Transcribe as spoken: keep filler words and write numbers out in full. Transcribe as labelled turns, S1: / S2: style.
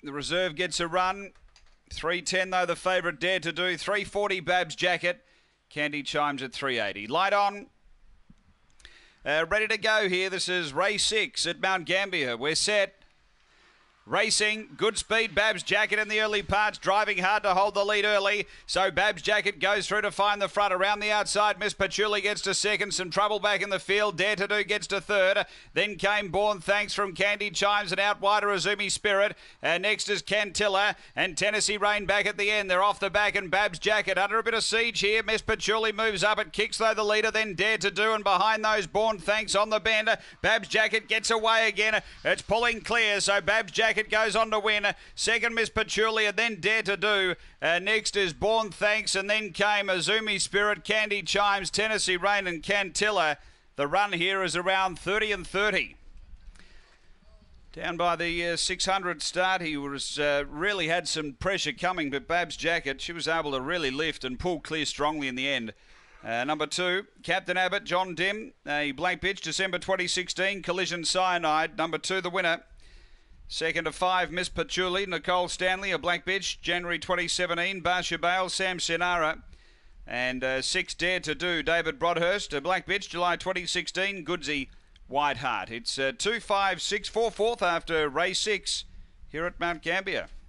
S1: The reserve gets a run. three ten though, the favourite Dare to Do. three forty Babs Jacket. Candy Chimes at three eighty. Light on. Uh, ready to go here. This is race six at Mount Gambier. We're set. Racing, good speed, Babs Jacket in the early parts, driving hard to hold the lead early. So Babs Jacket goes through to find the front. Around the outside, Miss Patchouli gets to second. Some trouble back in the field. Dare to Do gets to third. Then came Born Thanks from Candy Chimes and out wider Azumi Spirit. Uh, next is Cantilla and Tennessee Rain back at the end. They're off the back and Babs Jacket under a bit of siege here. Miss Patchouli moves up. It kicks though the leader, then Dare to Do, and behind those Born Thanks on the bend. Babs Jacket gets away again. It's pulling clear, so Babs Jacket goes on to win. Second, Miss Patchouli, and then Dare to Do. Uh, next is Born Thanks, and then came Azumi Spirit, Candy Chimes, Tennessee Rain, and Cantilla. The run here is around thirty and thirty. Down by the uh, six hundred start, he was uh, really had some pressure coming, but Babs Jacket, she was able to really lift and pull clear strongly in the end. Uh, number two, Captain Abbott, John Dim, a blank pitch, December twenty sixteen, Collision Cyanide. Number two, the winner. Second to five, Miss Patchouli, Nicole Stanley, a black bitch, January twenty seventeen, Barsha Bale, Sam Sinara. And uh, six, Dare to Do, David Broadhurst, a black bitch, July twenty sixteen, Goodsey, White Heart. It's uh, two five six four fourth after race six here at Mount Gambier.